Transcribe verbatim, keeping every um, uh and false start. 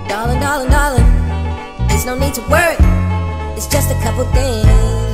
Darling, darling, darling, there's no need to worry. It's just a couple things.